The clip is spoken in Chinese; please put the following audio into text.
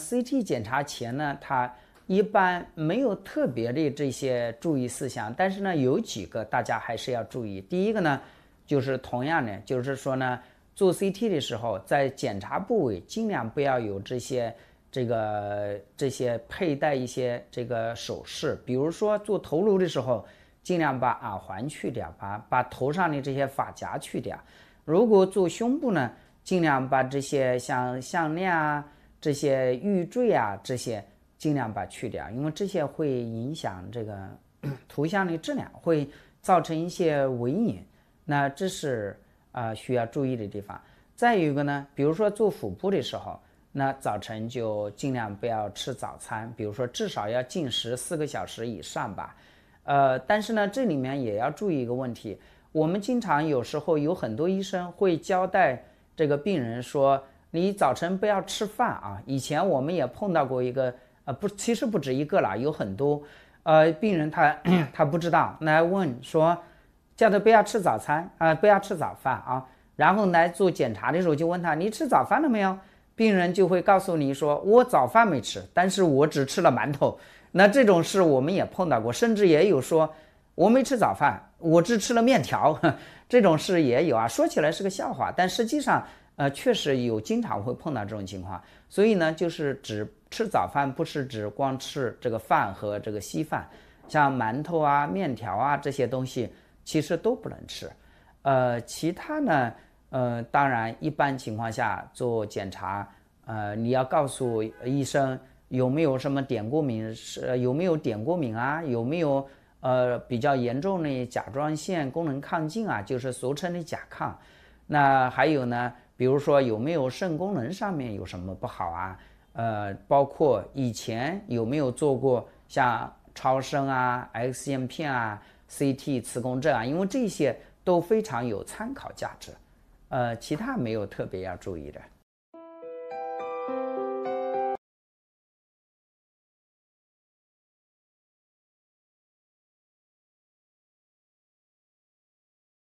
CT 检查前呢，它一般没有特别的这些注意事项，但是呢，有几个大家还是要注意。第一个呢，就是同样的，就是说呢，做 CT 的时候，在检查部位尽量不要有这些佩戴一些这个首饰，比如说做头颅的时候，尽量把耳环去掉，把头上的这些发夹去掉。如果做胸部呢，尽量把这些像项链啊、这些玉坠啊这些尽量把去掉，因为这些会影响这个图像的质量，会造成一些尾影。那这是需要注意的地方。再有一个呢，比如说做腹部的时候，那早晨就尽量不要吃早餐，比如说至少要禁食4个小时以上吧。但是呢，这里面也要注意一个问题，我们经常有时候有很多医生会交代这个病人说，你早晨不要吃饭啊。以前我们也碰到过一个其实不止一个啦，有很多病人他不知道，来问说叫他不要吃早餐不要吃早饭啊。然后来做检查的时候就问他，你吃早饭了没有？病人就会告诉你说，我早饭没吃，但是我只吃了馒头。那这种事我们也碰到过，甚至也有说我没吃早饭，我只吃了面条，这种事也有啊。说起来是个笑话，但实际上确实经常会碰到这种情况。所以呢，就是只吃早饭，不是指光吃这个饭和这个稀饭，像馒头啊、面条啊这些东西其实都不能吃。其他呢，当然一般情况下做检查，你要告诉医生有没有什么点过敏，有没有点过敏啊，有没有比较严重的甲状腺功能亢进啊，就是俗称的甲亢。那还有呢，比如说有没有肾功能上面有什么不好啊？包括以前有没有做过像超声啊、X 线片啊、CT 磁共振啊，因为这些都非常有参考价值。其他没有特别要注意的。